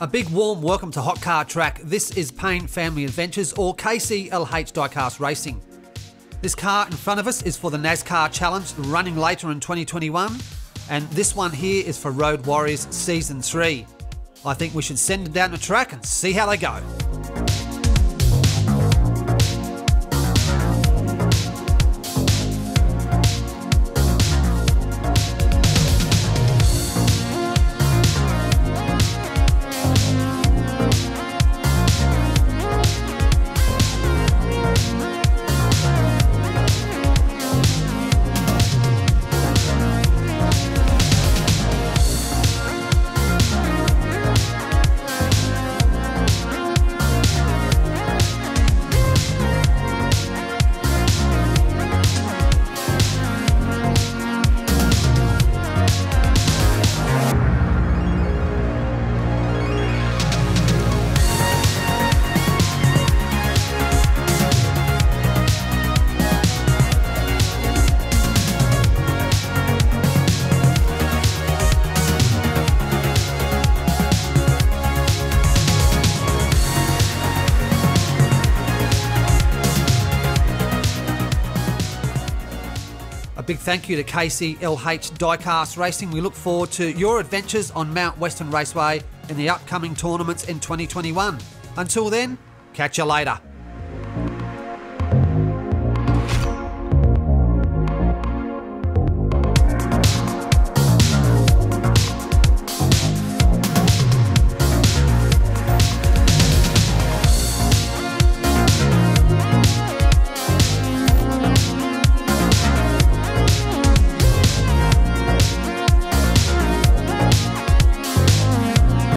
A big warm welcome to Hot Car Track. This is PAYNE Family Adventures, or Kclh Diecast Racing. This car in front of us is for the NASCAR Challenge running later in 2021, and this one here is for Road Warriors Season 3. I think we should send it down the track and see how they go. A big thank you to Kclh Diecast Racing. We look forward to your adventures on Mount Western Raceway in the upcoming tournaments in 2021. Until then, catch you later.